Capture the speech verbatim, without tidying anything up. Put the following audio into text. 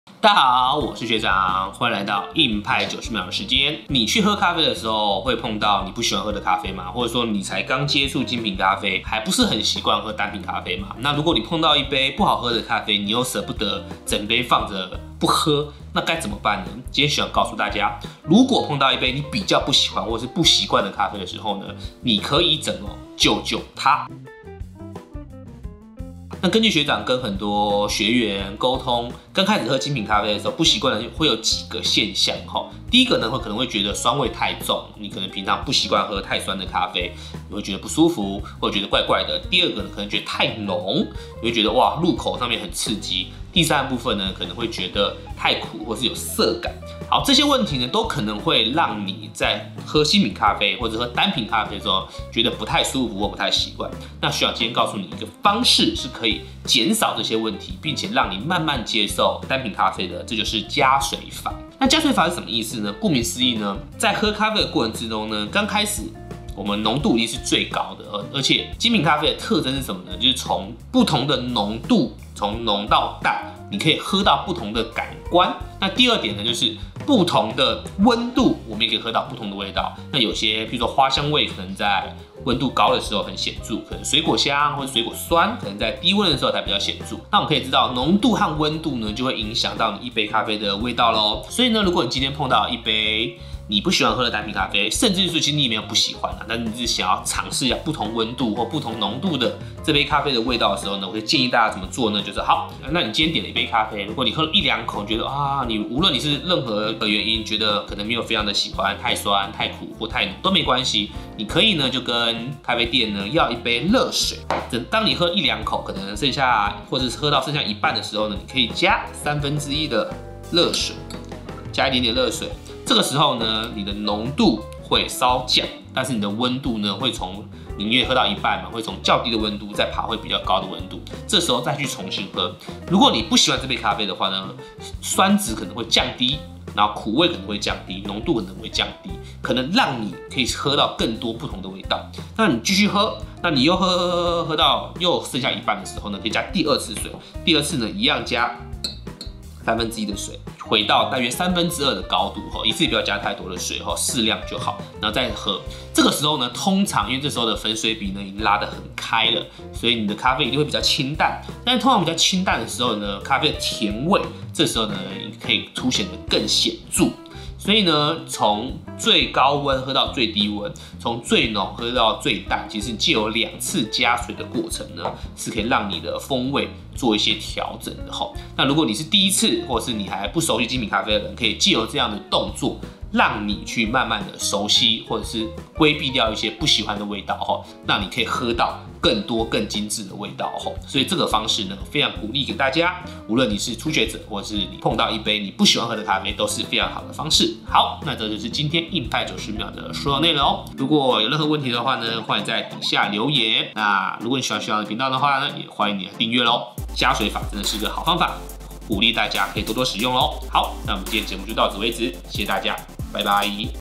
大家好，我是学长，欢迎来到硬派九十秒的时间。你去喝咖啡的时候，会碰到你不喜欢喝的咖啡吗？或者说你才刚接触精品咖啡，还不是很习惯喝单品咖啡吗？那如果你碰到一杯不好喝的咖啡，你又舍不得整杯放着不喝，那该怎么办呢？今天想告诉大家，如果碰到一杯你比较不喜欢或是不习惯的咖啡的时候呢，你可以怎么救救它？那根据学长跟很多学员沟通，刚开始喝精品咖啡的时候，不习惯的会有几个现象哈。第一个呢，会可能会觉得酸味太重，你可能平常不习惯喝太酸的咖啡，你会觉得不舒服，或者觉得怪怪的。第二个呢，可能觉得太浓，你会觉得哇，入口上面很刺激。第三部分呢，可能会觉得太苦，或是有涩感。好，这些问题呢，都可能会让你在喝精品咖啡或者喝单品咖啡的时候，觉得不太舒服或不太习惯。那学长今天告诉你一个方式，是可以减少这些问题，并且让你慢慢接受单品咖啡的，这就是加水法。那加水法是什么意思呢？顾名思义呢，在喝咖啡的过程之中呢，刚开始我们浓度一定是最高的，而而且精品咖啡的特征是什么呢？就是从不同的浓度，从浓到淡，你可以喝到不同的感官。那第二点呢，就是不同的温度，我们也可以喝到不同的味道。那有些，譬如说花香味，可能在温度高的时候很显著，可能水果香或者水果酸，可能在低温的时候才比较显著。那我们可以知道，浓度和温度呢，就会影响到你一杯咖啡的味道咯。所以呢，如果你今天碰到一杯你不喜欢喝的单品咖啡，甚至是其实你也没有不喜欢啊，但是你是想要尝试一下不同温度或不同浓度的这杯咖啡的味道的时候呢，我会建议大家怎么做呢？就是好，那你今天点了一杯咖啡，如果你喝了一两口，觉得啊，你无论你是任何的原因，觉得可能没有非常的喜欢，太酸、太苦或太浓都没关系，你可以呢就跟咖啡店呢要一杯热水。等当你喝一两口，可能剩下或者是喝到剩下一半的时候呢，你可以加三分之一的热水，加一点点热水。这个时候呢，你的浓度会稍降，但是你的温度呢，会从你因为喝到一半嘛，会从较低的温度再爬回比较高的温度，这时候再去重新喝。如果你不喜欢这杯咖啡的话呢，酸质可能会降低，然后苦味可能会降低，浓度可能会降低，可能让你可以喝到更多不同的味道。那你继续喝，那你又喝喝喝喝到又剩下一半的时候呢，可以加第二次水，第二次呢一样加三分之一的水，回到大约三分之二的高度哈，一次也不要加太多的水哈，适量就好，然后再喝。这个时候呢，通常因为这时候的粉水比呢已经拉得很开了，所以你的咖啡一定会比较清淡。但是通常比较清淡的时候呢，咖啡的甜味这时候呢可以凸显得更显著。所以呢，从最高温喝到最低温，从最浓喝到最淡，其实藉由两次加水的过程呢，是可以让你的风味做一些调整的哈。那如果你是第一次，或者是你还不熟悉精品咖啡的人，可以藉由这样的动作，让你去慢慢的熟悉，或者是规避掉一些不喜欢的味道哈，让你可以喝到更多更精致的味道哈。所以这个方式呢，非常鼓励给大家，无论你是初学者，或者是你碰到一杯你不喜欢喝的咖啡，都是非常好的方式。好，那这就是今天硬派九十秒的所有内容。如果有任何问题的话呢，欢迎在底下留言。那如果你喜欢学长的频道的话呢，也欢迎你来订阅喽。加水法真的是个好方法，鼓励大家可以多多使用喽。好，那我们今天节目就到此为止，谢谢大家，拜拜。